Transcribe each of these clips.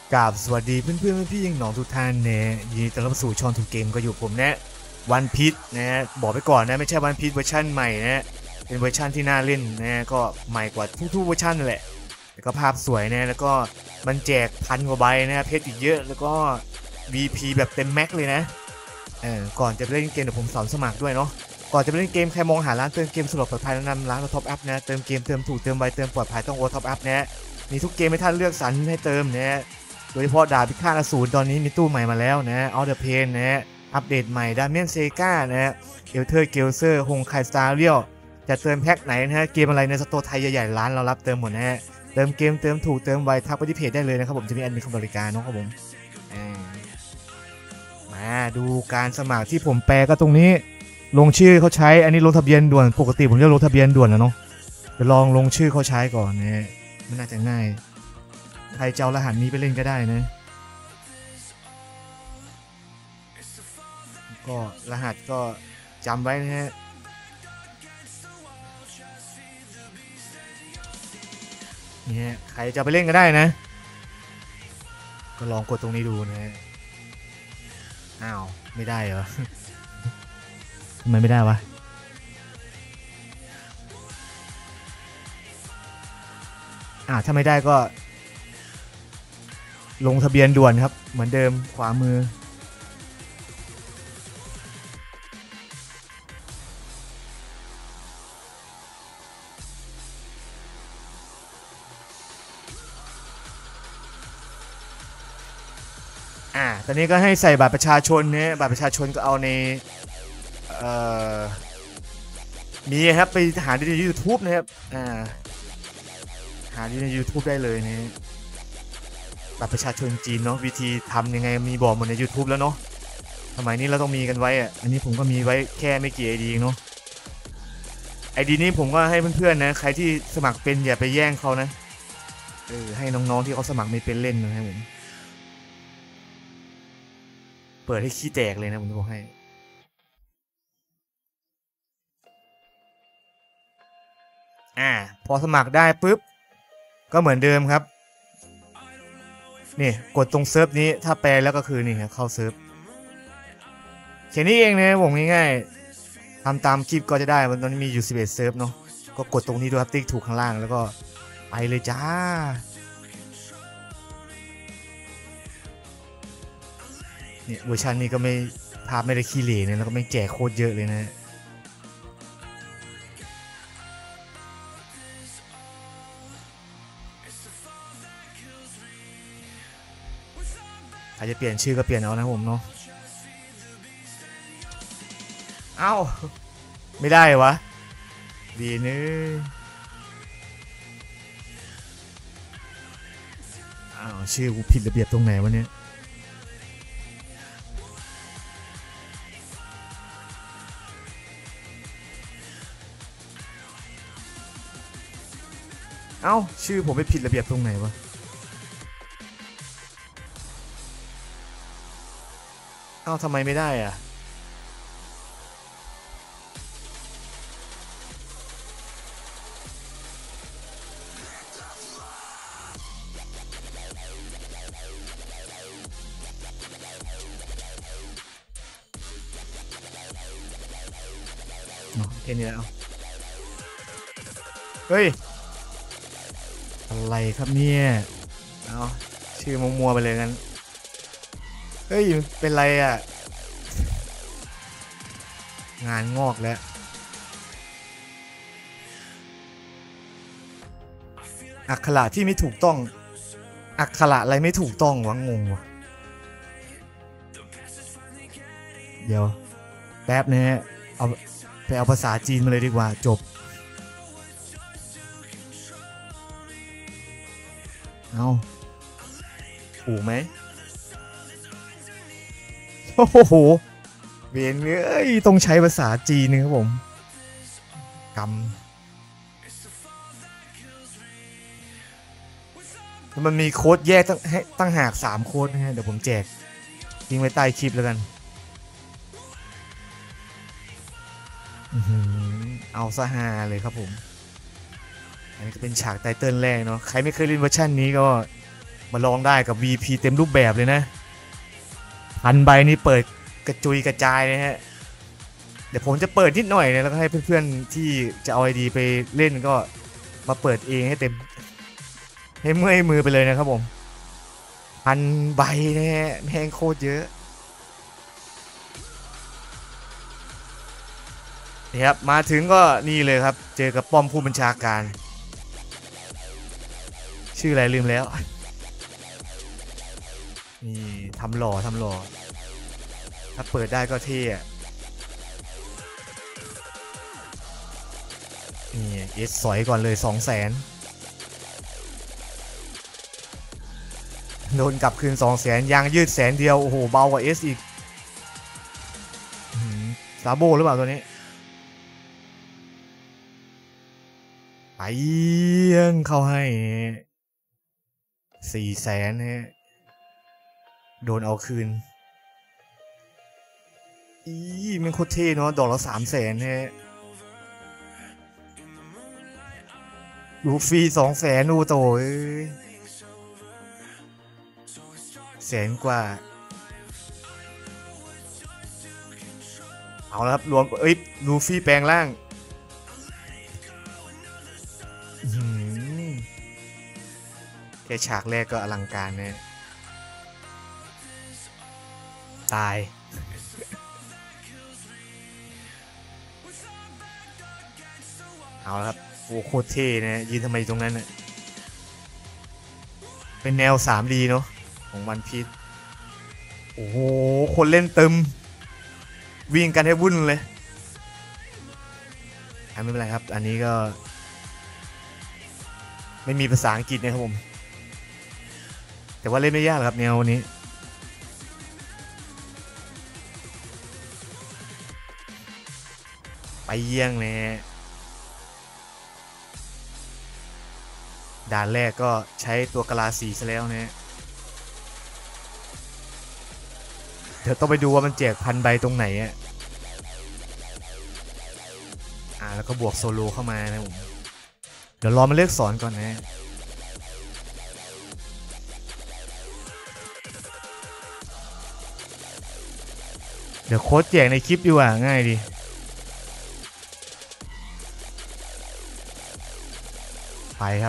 กราบสวัสดีเพื่อนๆพี่ๆน้องทุกท่านนะยินดีต้อนรับสู่ช่องทูเกมก็อยู่ผมนะวันพีชนะบอกไปก่อนนะไม่ใช่วันพีชเวอร์ชันใหม่นะเป็นเวอร์ชันที่น่าเล่นนะก็ใหม่กว่าทุกๆเวอร์ชันนั่นแหละแล้วก็ภาพสวยนะแล้วก็มันแจกพันกว่าใบนะเพชรอีกเยอะแล้วก็ VP แบบเต็มแม็กเลยนะก่อนจะไปเล่นเกมเดี๋ยวผมสอนสมัครด้วยเนาะก่อนจะไปเล่นเกมใครมองหาร้านเติมเกมสะดวกปลอดภัยแนะนำร้านท็อปอัพนะเติมเกมเติมถูกเติมไวเติมปลอดภัยต้องโอท็อปอัพนะมีทุกเกมให้ท่านเลือกสรรให้เติมนะโดยเฉพาะดาบพิฆาตอสูรตอนนี้มีตู้ใหม่มาแล้วนะออเดอร์เพนนะอัปเดตใหม่ดาเมียนเซกานะเอลเทอร์เกลเซอร์ฮงไคสตาร์เรียลจะเติมแพ็คไหนนะฮะเกมอะไรในสโตร์ไทยใหญ่ๆร้านเรารับเติมหมดนะฮะเติมเกมเติมถูกเติมไวทักไปที่เพจได้เลยนะครับผมจะมีแอดมินคอมบริการนะครับผมมาดูการสมัครที่ผมแปลก็ตรงนี้ลงชื่อเขาใช้อันนี้ลงทะเบียนด่วนปกติผมจะลงทะเบียนด่วนนะเนาะจะลองลงชื่อเขาใช้ก่อนนะมันน่าจะง่ายใครจะเอารหัสนี้ไปเล่นก็ได้นะก็รหัสก็จำไว้นะฮะนี่ใครจะไปเล่นก็ได้นะก็ลองกดตรงนี้ดูนะฮะอ้าวไม่ได้เหรอ ทำไมไม่ได้วะถ้าไม่ได้ก็ลงทะเบียนด่วนครับเหมือนเดิมขวามือตอนนี้ก็ให้ใส่บัตรประชาชนเนี่ยบัตรประชาชนก็เอาในมีครับไปหาดูใน YouTube นะครับหาดูใน YouTube ได้เลยนะบัตรประชาชนจีนเนาะวิธีทำยังไงมีบอกหมดใน YouTube แล้วเนาะสมัยนี้เราต้องมีกันไว้อันนี้ผมก็มีไว้แค่ไม่กี่ไอดีเนาะไอดีนี้ผมก็ให้เพื่อนๆนะใครที่สมัครเป็นอย่าไปแย่งเขานะให้น้องๆที่เขาสมัครไม่เป็นเล่นนะครับผมเปิดให้ขี้แตกเลยนะผมจะบอกให้พอสมัครได้ปุ๊บก็เหมือนเดิมครับนี่กดตรงเซิร์ฟนี้ถ้าแปลแล้วก็คือนี่ครับเข้าเซิร์ฟแค่นี้เองนะผมง่ายๆทำตามคลิปก็จะได้ตอนนี้มีอยู่11เซิร์ฟเนาะก็กดตรงนี้ดูครับติ๊กถูกข้างล่างแล้วก็ไปเลยจ้าเนี่ยเวอร์ชันนี้ก็ไม่ภาพไม่ได้ขี้เหร่เนี่ยแล้วก็ไม่แจกโคตรเยอะเลยนะใครจะเปลี่ยนชื่อก็เปลี่ยนเอานะผมเนาะเอ้าไม่ได้วะดีนึชื่อกูผิดระเบียบตรงไหนวะเนี่ยชื่อผมไปผิดระเบียบตรงไหนวะทำไมไม่ได้แค่นี้แล้วเฮ้ยอะไรครับเนี่ยชื่อมัวๆไปเลยงั้นเฮ้ยเป็นไรงานงอกแล้วอักขระที่ไม่ถูกต้องอักขระอะไรไม่ถูกต้องวะงงวะเดี๋ยวแป๊บนะฮะไปเอาภาษาจีนมาเลยดีกว่าจบถูกไหมโอ้โหเวียนเลยต้องใช้ภาษาจีนนะครับผมกำมันมีโค้ดแยกตั้งหาก3โค้ดนะฮะเดี๋ยวผมแจกทิ้งไว้ใต้คลิปแล้วกันเอาซะฮาเลยครับผมอันนี้ก็เป็นฉากไตเติ้ลแรกเนาะใครไม่เคยเล่นเวอร์ชันนี้ก็มาลองได้กับ VP เต็มรูปแบบเลยนะพันใบนี่เปิดกระจุยกระจายนะฮะเดี๋ยวผมจะเปิดนิดหน่อยนะแล้วก็ให้เพื่อนๆที่จะเอาไอดีไปเล่นก็มาเปิดเองให้เต็มให้เมื่อยมือไปเลยนะครับผมพันใบนะฮะแม่งโคตรเยอะนี่ครับมาถึงก็นี่เลยครับเจอกับป้อมผู้บัญชาการชื่ออะไรลืมแล้วนี่ทำหล่อถ้าเปิดได้ก็เท่นี่เอสสอยก่อนเลย 200,000 โดนกลับคืน 200,000 ยางยืด100,000 เดียวโอ้โหเบากว่าเอสอีกซาโบหรือเปล่าตัวนี้ไปยังเข้าให้400,000ฮะโดนเอาคืนมันโคตรเท่เนาะดอกละ300,000ฮะลูฟี่200,000อูโต100,000 กว่าเอาละครับรวมลูฟี่แปลงร่างแค่ฉากแรกก็อลังการนะตายเอาละครับโอ้โคตรเท่นะยืนทำไมตรงนั้นน่ะเป็นแนว 3D เนาะของวันพีซโอ้โหคนเล่นเติมวิ่งกันให้วุ่นเลยไม่เป็นไรครับอันนี้ก็ไม่มีภาษาอังกฤษนะครับผมแต่ว่าเล่นไม่ยากครับแนวนี้ไปเยี่ยงเลยด่านแรกก็ใช้ตัวกะลาสีซะแล้วนะเดี๋ยวต้องไปดูว่ามันแจก1,000 ใบตรงไหนแล้วก็บวกโซโลเข้ามานะผมเดี๋ยวรอมาเลือกสอนก่อนนะเดี๋ยวโค้ดแจกในคลิปดีกว่าง่ายดีไปครับ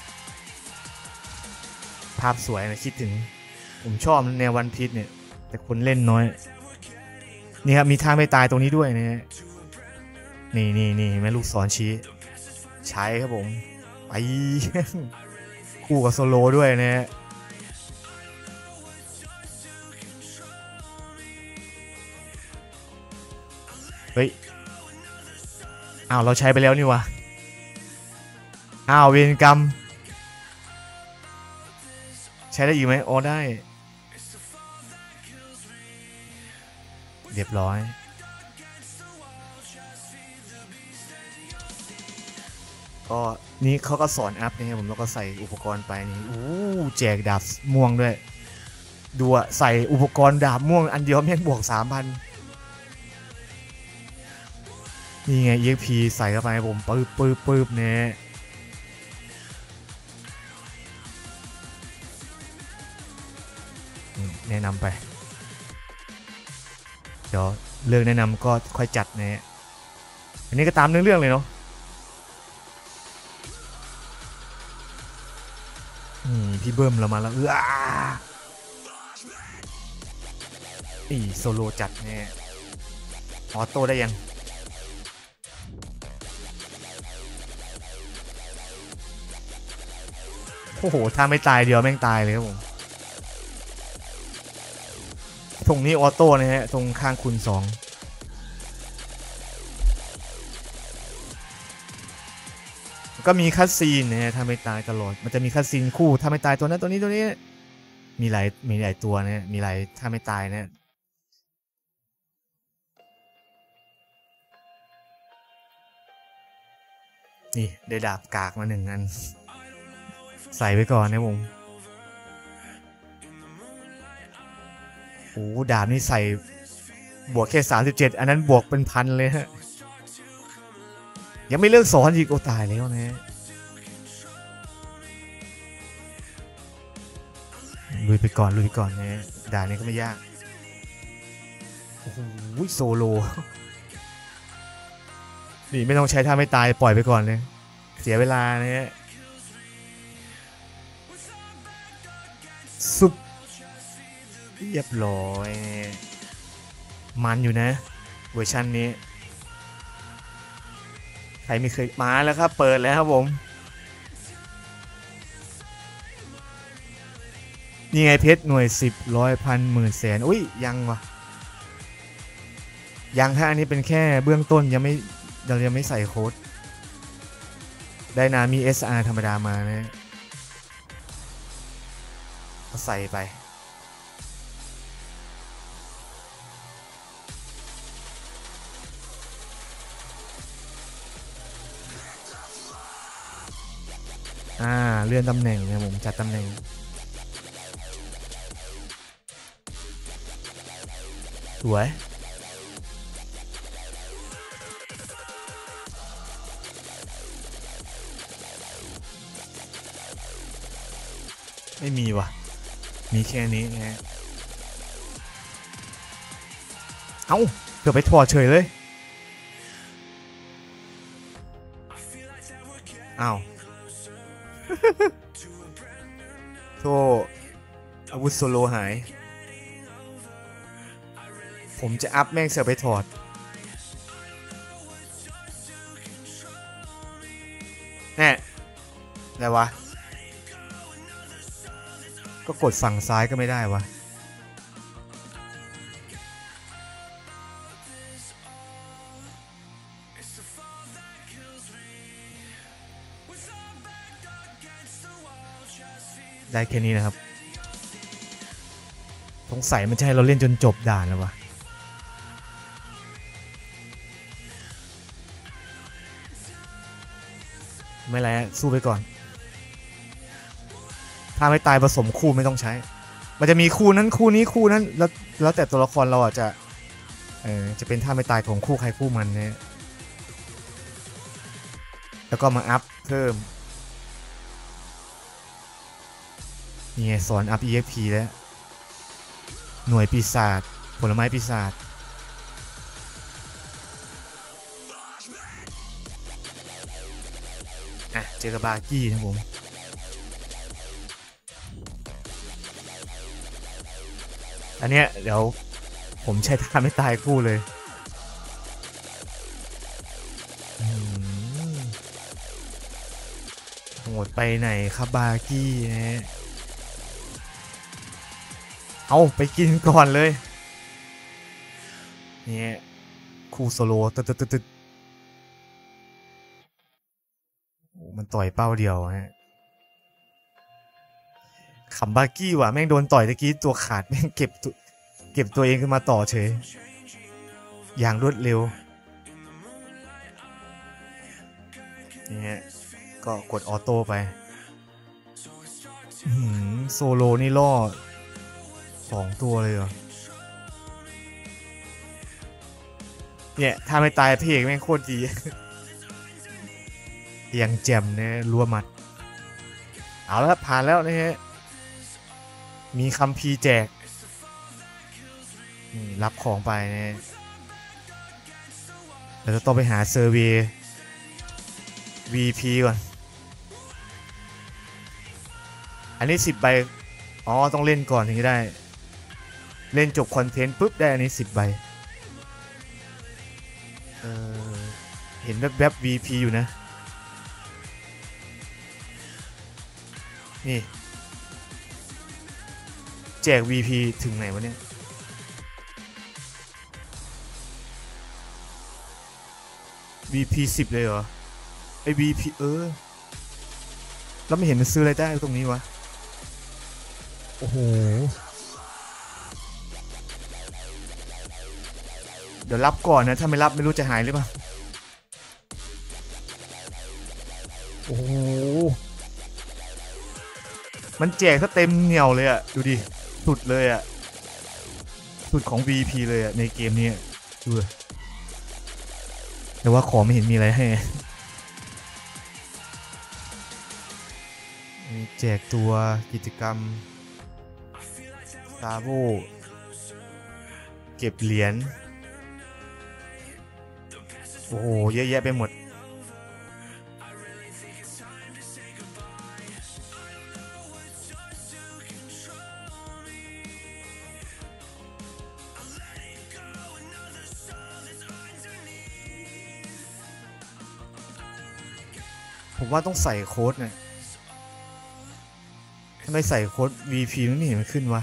ภาพสวยนะคิดถึงผมชอบแนววันพีซเนี่ยแต่คนเล่นน้อยนี่ครับมีท่าไม่ตายตรงนี้ด้วยนะนี่แม่ลูกศรชี้ใช้ครับผมไปคู่กับโซโลด้วยนะเฮ้ยเราใช้ไปแล้วนี่วะเวรกรรมใช้ได้อีกไหมได้เรียบร้อยก็นี่เขาก็สอนอัพนะครับผมแล้วก็ใส่อุปกรณ์ไปนี่แจกดาบม่วงด้วยดูใส่อุปกรณ์ดาบม่วงอันเดียวแม่งบวก 3,000 นี่ไง EXP ใส่เข้าไปผมปื๊บเนี่ยแนะนำไปเดี๋ยวเรื่องแนะนำก็ค่อยจัดนะอันนี้ก็ตามเรื่องเลยเนาะพี่เบิ้มเรามาแล้วโซโลจัดเนี่ยออโต้ได้ยังโอ้โหถ้าไม่ตายเดียวแม่งตายเลยครับผมตรงนี้ออโต้นะฮะตรงข้างคูณ 2ก็มีคัสซีนนะฮะถ้าไม่ตายตลอดมันจะมีคัสซีนคู่ถ้าไม่ตายตัวนั้นตัวนี้มีหลายตัวนะมีหลายถ้าไม่ตายนะนี่ได้ดาบกากมา1 อันใส่ไปก่อนนะผมดาบนี่ใส่บวกแค่37อันนั้นบวกเป็น1,000เลยฮะยังไม่เลิกสอนอีกตายแล้วนะลุยไปก่อนนะด่านนี้ก็ไม่ยากโอ้โหโซโลนี่ไม่ต้องใช้ท่าไม่ตายปล่อยไปก่อนเลยเสียเวลาเนี่ยซุปเรียบร้อยมันอยู่นะเวอร์ชันนี้ใครไม่เคยมาแล้วครับเปิดแล้วครับผมนี่ไงเพชรหน่วย10 100 พันหมื่นแสนอุ้ยยังวะยังถ้าอันนี้เป็นแค่เบื้องต้นเรายังไม่ใส่โค้ดได้นามี SR ธรรมดามานะก็ใส่ไปเลื่อนตำแหน่งนะผมจัดตำแหน่งสวยไม่มีว่ะมีแค่นี้นะเอ้าเกือบไปถอดเฉยเลยอ้าวโธ่อาวุธโซโลหายผมจะอัพแม่งเสือไปถอดแน่อะไรวะก็กดฝั่งซ้ายก็ไม่ได้วะได้แค่นี้นะครับสงสัยมันจะให้เราเล่นจนจบด่านแล้ววะไม่ไรสู้ไปก่อนถ้าไม่ตายผสมคู่ไม่ต้องใช้มันจะมีคู่นั้นคู่นี้คู่นั้นแล้วแต่ตัวละครเราอ่ะจะเป็นท่าไม่ตายของคู่ใครคู่มันเนี่ยแล้วก็มาอัพเพิ่มนี่สอนอัพ EXP แล้วหน่วยปีศาจผลไม้ปีศาจเจอกับบาร์กี้นะผมอันเนี้ยเดี๋ยวผมใช้ท่าไม่ตายคู่เลยโหดไปไหนครับบาร์กี้นะเอาไปกินก่อนเลยนี่คู่โซโลตึ๊ดมันต่อยเป้าเดียวฮะขำบาร์กี้ว่ะแม่งโดนต่อยตะกี้ตัวขาดแม่งเก็บตัวเองขึ้นมาต่อเฉยอย่างรวดเร็วนี่ฮะก็กดออโต้ไปโซโลนี่ล่อ2 ตัวเลยเหรอเนี่ยถ้าไม่ตายพี่เอกแม่งโคตรดียังแจ่มเนี่ยรัวหมัดเอาแล้วผ่านแล้วนะฮะมีคัมภีร์แจกรับของไปนะเราจะต้องไปหาเซอร์เวย์ VP ก่อนอันนี้10 ใบอ๋อต้องเล่นก่อนถึงจะได้เล่นจบคอนเทนต์ปุ๊บได้อันนี้10 ใบเห็นแวบๆ VP อยู่นะนี่แจก VP ถึงไหนวะเนี่ย VP 10เลยเหรอไอ้ VP แล้วไม่เห็นมันซื้ออะไรได้ตรงนี้วะโอ้โหเดี๋ยวรับก่อนนะถ้าไม่รับไม่รู้จะหายหรือเปล่าโอ้โหมันแจกซะเต็มเหนียวเลยอะดูดิสุดเลยอะสุดของ VP เลยอะในเกมนี้ดูแต่ว่าของไม่เห็นมีอะไรให้แจกตัวกิจกรรมซาโบเก็บเหรียญโอ้โหเยอะแยะไปหมดผมว่าต้องใส่โค้ดนะทำไมใส่โค้ด VP มันไม่เห็นมันขึ้นวะ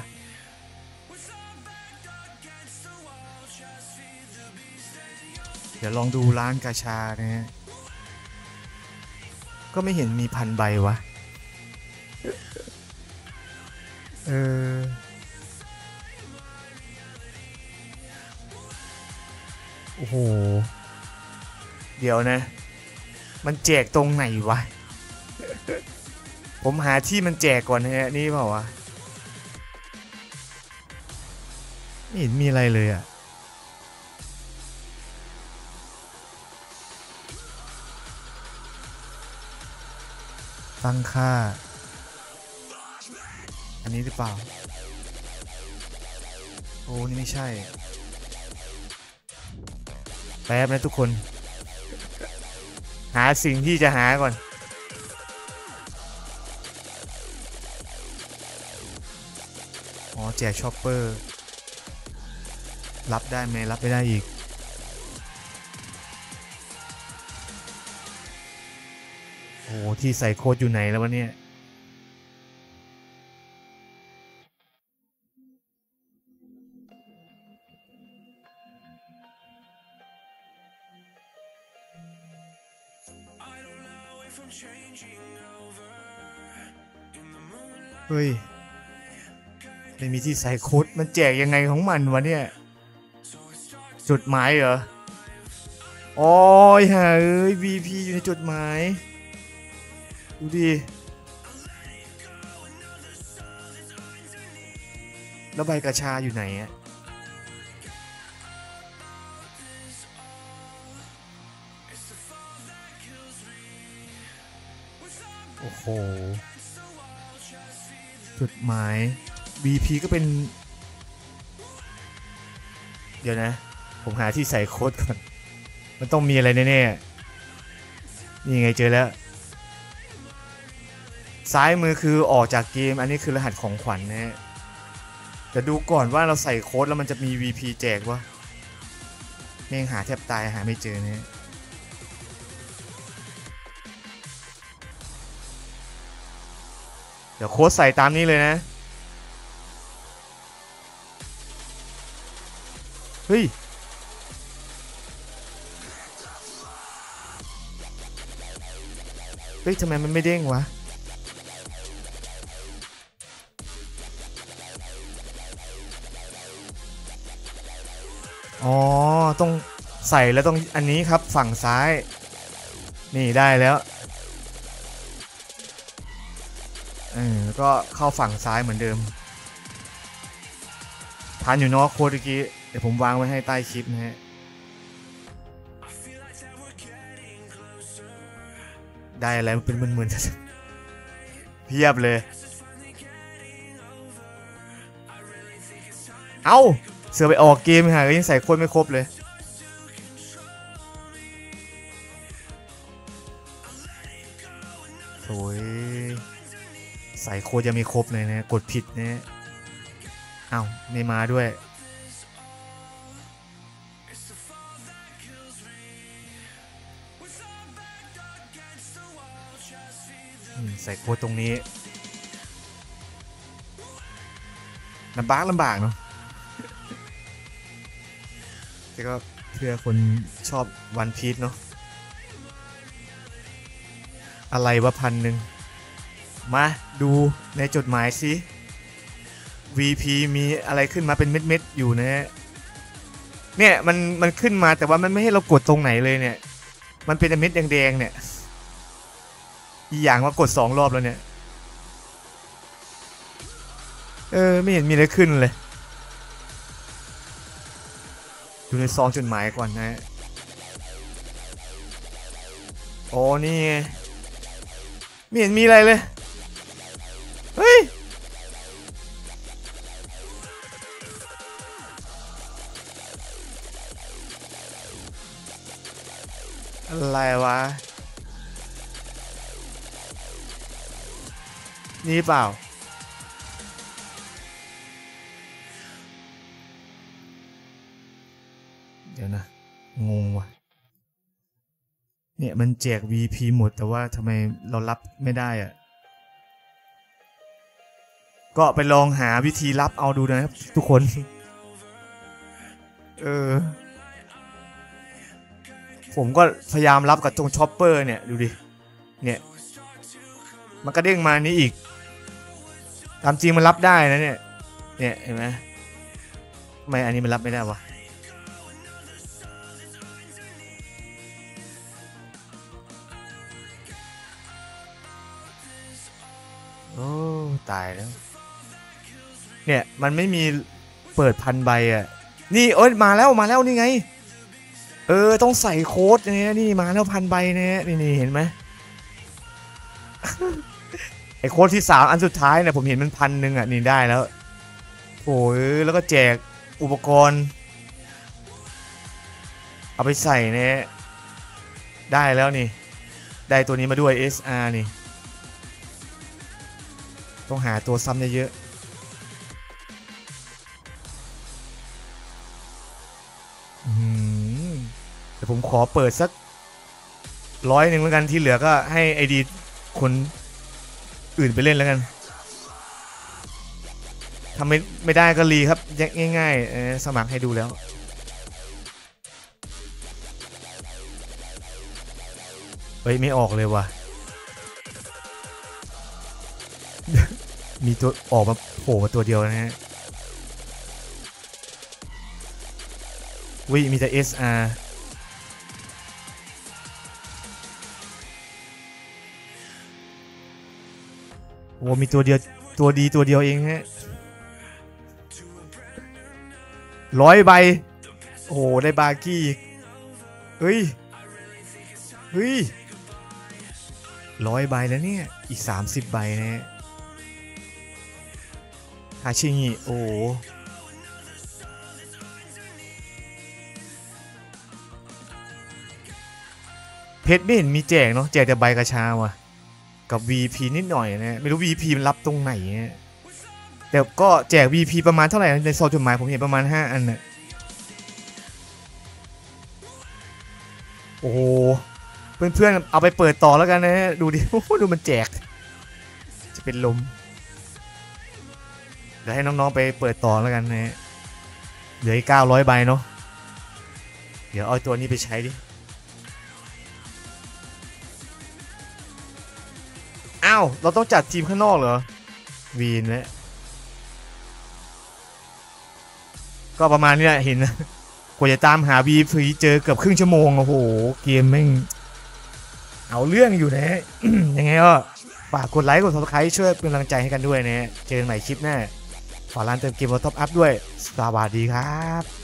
เดี๋ยวลองดูร้านกาชานะฮะก็ไม่เห็นมี1,000 ใบวะโอ้โหเดี๋ยวนะมันแจกตรงไหนวะผมหาที่มันแจกก่อนฮะนี่เปล่าวะไม่เห็นมีอะไรเลยอ่ะตั้งค่าอันนี้หรือเปล่าโอ้นี่ไม่ใช่แป๊บนะทุกคนหาสิ่งที่จะหาก่อนอ๋อแจกช็อปเปอร์รับได้ไหมรับไม่ได้อีกโอ้ที่ใส่โค้ดอยู่ไหนแล้ววะเนี่ยเฮ้ยไม่มีที่ใส่โค้ดมันแจกยังไงของมันวะเนี่ยจดหมายเหรออ๋อเฮ้ย VP อยู่ในจดหมายดูดิแล้วใบกระชาอยู่ไหนอะโอ้โหจดหมาย VP ก็เป็นเดี๋ยวนะผมหาที่ใส่โค้ดก่อนมันต้องมีอะไรแน่ๆนี่ไงเจอแล้วซ้ายมือคือออกจากเกมอันนี้คือรหัสของขวัญนะฮะแต่ดูก่อนว่าเราใส่โค้ดแล้วมันจะมี VP แจกวะแม่งหาแทบตายหาไม่เจอเนี่ยเดี๋ยวโค้ดใส่ตามนี้เลยนะเฮ้ยทำไมมันไม่เด้งวะอ๋อต้องใส่แล้วต้องอันนี้ครับฝั่งซ้ายนี่ได้แล้วแล้วก็เข้าฝั่งซ้ายเหมือนเดิมทันอยู่เนาะโค้ดเมื่อกี้เดี๋ยวผมวางไว้ให้ใต้คลิปนะฮะได้อะไรมันเป็นหมื่นๆเพียบเลยเอ้าเสือไปออกเกมหาก็ยังใส่โค้ดไม่ครบเลยโอ้ยใส่โค้ดยังไม่ครบเลยนะกดผิดนะเอ้าไม่มาด้วยใส่โค้ดตรงนี้ลำบากเนาะแต่ก็เพื่อคนชอบวันพีซเนาะอะไรวะ1,000มาดูในจดหมายสิ VP มีอะไรขึ้นมาเป็นเม็ดๆอยู่นะเนี่ยมันขึ้นมาแต่ว่ามันไม่ให้เรากดตรงไหนเลยเนี่ยมันเป็นเม็ดแดงๆเนี่ยอีอย่างว่ากด2 รอบแล้วเนี่ยไม่เห็นมีอะไรขึ้นเลยดูในซองจดหมายก่อนนะโอ้นี่ไม่เห็นมีอะไรเลยเฮ้ยอะไรวะนี่เปล่าเดี๋ยวนะงงว่ะเนี่ยมันแจก VP หมดแต่ว่าทำไมเรารับไม่ได้อะก็ไปลองหาวิธีรับเอาดูนะครับทุกคนผมก็พยายามรับกับตรงช็อปเปอร์เนี่ยดูดิเนี่ยมันก็เด้งมานี้อีกตามจริงมันรับได้นะเนี่ยเห็นไหมทำไมอันนี้มันรับไม่ได้วะโอ้ตายแล้วเนี่ยมันไม่มีเปิดพันใบอ่ะนี่มาแล้วนี่ไงต้องใส่โค้ดเนี่ยนี่มาแล้วพันใบเนี่ยนี่เห็นไหม ไอโค้ดที่3อันสุดท้ายเนี่ยผมเห็นมัน1,000อ่ะนี่ได้แล้วโอ้ยแล้วก็แจกอุปกรณ์เอาไปใส่เนี่ยได้แล้วนี่ได้ตัวนี้มาด้วย SR นี่ต้องหาตัวซ้ำเยอะเดี๋ยวผมขอเปิดสัก100แล้วกันที่เหลือก็ให้ไอดีคนอื่นไปเล่นแล้วกันทำไม่ได้ก็รีครับง่ายๆสมัครให้ดูแล้วเฮ้ยไม่ออกเลยว่ะ มีตัวออกมาโผล่มาตัวเดียวนะฮะวิมีแต่ SR โอ้มีตัวเดียวตัวดีตัวเดียวเองฮะ100 ใบโอ้โหได้บาร์กี้เฮ้ย100 ใบแล้วเนี่ยอีก30 ใบนะฮะฮาชิงิโอ้เพชรไม่เห็นมีแจกเนาะแจกแต่ใบกระชาว่ะกับ VP นิดหน่อยนะไม่รู้ VP มันรับตรงไหนเนี่ยแต่ก็แจก VP ประมาณเท่าไหร่ในซองจดหมายผมเห็นประมาณ5 อันน่ะโอ้โหเพื่อนๆเอาไปเปิดต่อแล้วกันนะดูดิดูมันแจกจะเป็นลมเดี๋ยวให้น้องๆไปเปิดต่อแล้วกันนะเหลืออีก900 ใบเนาะเดี๋ยวเอาตัวนี้ไปใช้ดิอ้าวเราต้องจัดทีมข้างนอกเหรอวีนแล้วก็ประมาณนี้แหละเห็นนะกว่าจะตามหา VP เจอเกือบครึ่งชั่วโมงโอ้โหเกมแม่งเอาเรื่องอยู่นะ ยังไงก็ฝากกดไลค์กด Subscribe ช่วยเป็นกำลังใจให้กันด้วยนะเจอกันใหม่คลิปหน้าฝากร้านเติมเกมท็อปอัพด้วยสวัสดีครับ